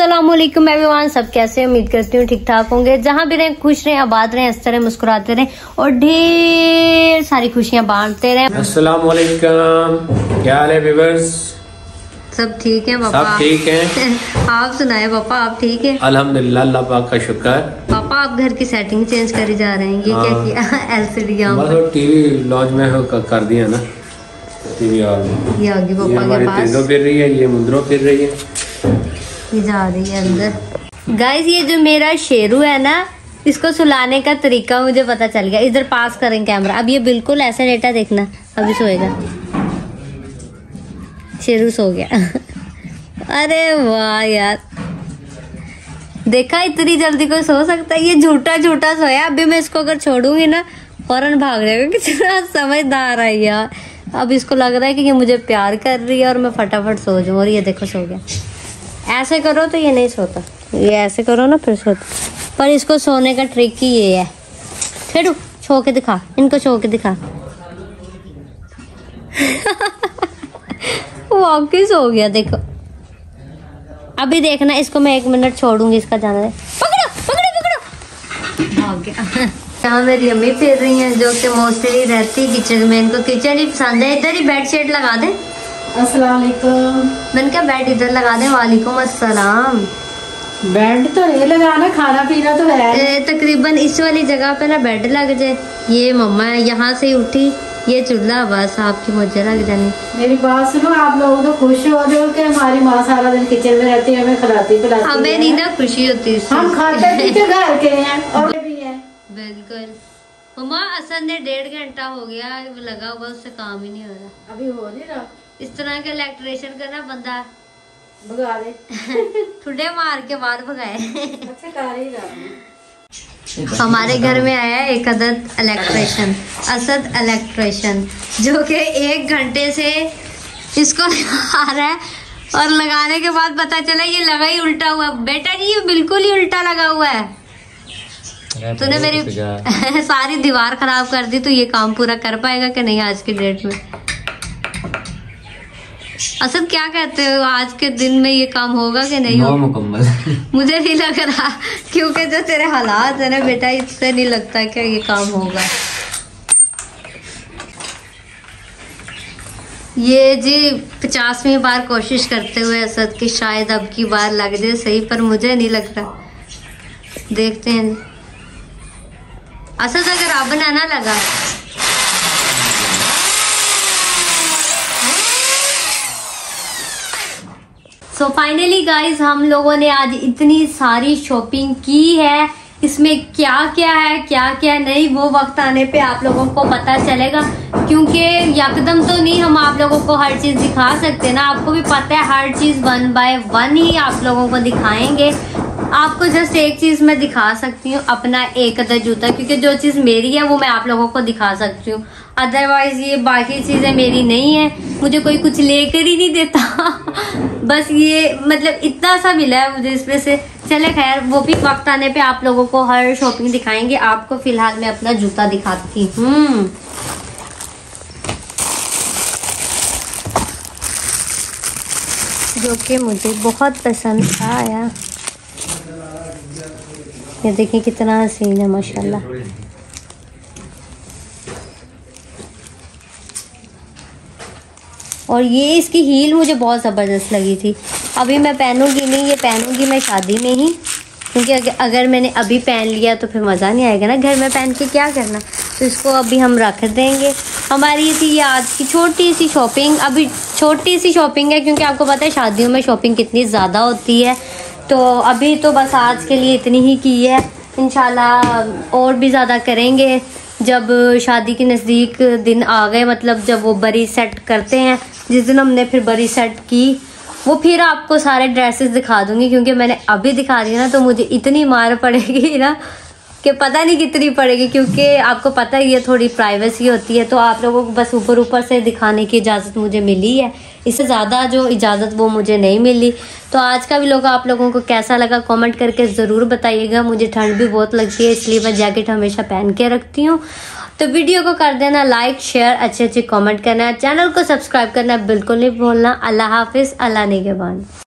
अस्सलामुअलैकुम एवरीवन, सब कैसे? उम्मीद करती हूँ ठीक ठाक होंगे। जहाँ भी रहें खुश रहें, आबाद रहें, हंसते रहें, मुस्कुराते रहें और ढेर सारी खुशियाँ बांटते रहें। अस्सलामुअलैकुम, क्या हाल है व्यूअर्स? सब ठीक है पापा? सब ठीक है। आप सुनाए पापा, आप ठीक है? अल्हम्दुलिल्लाह, अल्लाह पाक का शुक्र। पापा आप घर की सेटिंग चेंज करी जा रहे हैं, ये क्या किया? LCD टीवी लॉन्च में कर दिया ना, टीवी और ये आगे पापा के पास फिर रही है, ये मुंदरों फिर रही है, ये जा रही है अंदर। गाइस ये जो मेरा शेरू है ना, इसको सुलाने का तरीका मुझे पता चल गया। इधर पास करें कैमरा, अब ये बिल्कुल ऐसा डेटा देखना, अभी सोएगा। शेरू सो गया। अरे वाह यार, देखा इतनी जल्दी कोई सो सकता है? ये झूठा झूठा सोया। अभी मैं इसको अगर छोड़ूंगी ना फौरन भाग जाएगा। कितना समझदार है यार। अब इसको लग रहा है कि ये मुझे प्यार कर रही है और मैं फटाफट सो जाऊं, और ये देखो सो गया। ऐसे करो तो ये नहीं सोता, ये ऐसे करो ना फिर सोता। पर इसको सोने का ट्रिक ही ये है। छेड़ू छो के दिखा, इनको छो के दिखा। वाकई सो गया देखो। अभी देखना, इसको मैं 1 मिनट छोड़ूंगी, इसका जाना है। पकड़ो पकड़ो पकड़ो, भाग गया। यहाँ मेरी अम्मी फिर रही हैं, जो कि मोस्टली रहती किचन में। इनको किचन ही पसंद है। इधर ही बेड शीट लगा दे। अस्सलाम वालेकुम। मैंने क्या बेड इधर लगा दे? वालेकुम अस्सलाम। बेड तो ये लगाना, खाना पीना तो है। तकरीबन इस वाली जगह पे ना बेड लग जाए। ये मम्मा है, यहाँ से उठी, ये चूल्हा बस आपकी मुझे लग जानी। मेरी बात सुनो, आप लोग तो खुश हो रहे हो कि हमारी माँ सारा दिन किचन में रहती है, हमें खिलाती पिलाती। हमें नहीं ना खुशी होती, हम खाते पीते घर के हैं और भी है। बिल्कुल मम्मा, असल में 1.5 घंटा हो गया लगा हुआ, उससे काम ही नहीं हो रहा। अभी हो नहीं रहा। इस तरह के इलेक्ट्रिशियन का ना बंदा भगा दे। ठुडे मार के बाद भगाए। अच्छा कर ही रहा। हमारे घर में आया एक अदद इलेक्ट्रिशियन, असद इलेक्ट्रिशियन, जो कि 1 घंटे से इसको लगा रहा है और लगाने के बाद पता चला ये लगा ही उल्टा हुआ। बेटा जी ये बिल्कुल ही उल्टा लगा हुआ है। तूने मेरी सारी दीवार खराब कर दी, तो ये काम पूरा कर पाएगा कि नहीं आज की डेट में? असद क्या कहते हो, आज के दिन में ये काम होगा कि नहीं होगा? मुकम्मल। मुझे नहीं लग रहा, क्योंकि जो तेरे हालात है ना बेटा, इससे नहीं लगता कि ये काम होगा। ये जी 50वीं बार कोशिश करते हुए असद की शायद अब की बार लग जाए सही, पर मुझे नहीं लग रहा। देखते हैं असद, अगर अब ना लगा। सो फाइनली गाइज, हम लोगों ने आज इतनी सारी शॉपिंग की है। इसमें क्या क्या है क्या क्या नहीं, वो वक्त आने पे आप लोगों को पता चलेगा, क्योंकि यकदम तो नहीं हम आप लोगों को हर चीज दिखा सकते ना। आपको भी पता है हर चीज 1 बाय 1 ही आप लोगों को दिखाएंगे। आपको जस्ट एक चीज मैं दिखा सकती हूँ, अपना एक अदर जूता, क्योंकि जो चीज मेरी है वो मैं आप लोगों को दिखा सकती हूँ। अदरवाइज ये बाकी चीजें मेरी नहीं है, मुझे कोई कुछ लेकर ही नहीं देता। बस ये मतलब इतना सा मिला है मुझे इसमें से। चले खैर, वो भी वक्त आने पे आप लोगों को हर शॉपिंग दिखाएंगे। आपको फिलहाल मैं अपना जूता दिखाती हूँ। जो कि मुझे बहुत पसंद आया। ये देखिए कितना हसीन है माशाल्लाह। और ये इसकी हील मुझे बहुत ज़बरदस्त लगी थी। अभी मैं पहनूंगी नहीं, ये पहनूंगी मैं शादी में ही, क्योंकि अगर मैंने अभी पहन लिया तो फिर मज़ा नहीं आएगा ना, घर में पहन के क्या करना। तो इसको अभी हम रख देंगे। हमारी थी ये आज की छोटी सी शॉपिंग। अभी छोटी सी शॉपिंग है, क्योंकि आपको पता है शादियों में शॉपिंग कितनी ज़्यादा होती है। तो अभी तो बस आज के लिए इतनी ही की है। इंशाल्लाह और भी ज़्यादा करेंगे जब शादी के नज़दीक दिन आ गए, मतलब जब वो बरी सेट करते हैं। जिस दिन हमने फिर बरी सेट की, वो फिर आपको सारे ड्रेसेस दिखा दूंगी, क्योंकि मैंने अभी दिखा दिया ना तो मुझे इतनी मार पड़ेगी ना कि पता नहीं कितनी पड़ेगी, क्योंकि आपको पता है ये थोड़ी प्राइवेसी होती है। तो आप लोगों को बस ऊपर ऊपर से दिखाने की इजाज़त मुझे मिली है, इससे ज़्यादा जो इजाज़त वो मुझे नहीं मिली। तो आज का व्लॉग आप लोगों को कैसा लगा कमेंट करके ज़रूर बताइएगा। मुझे ठंड भी बहुत लगती है, इसलिए मैं जैकेट हमेशा पहन के रखती हूँ। तो वीडियो को कर देना लाइक, शेयर, अच्छे अच्छे कमेंट करना, चैनल को सब्सक्राइब करना बिल्कुल नहीं भूलना। अल्लाह हाफिज़, अल्लाह निगहबान।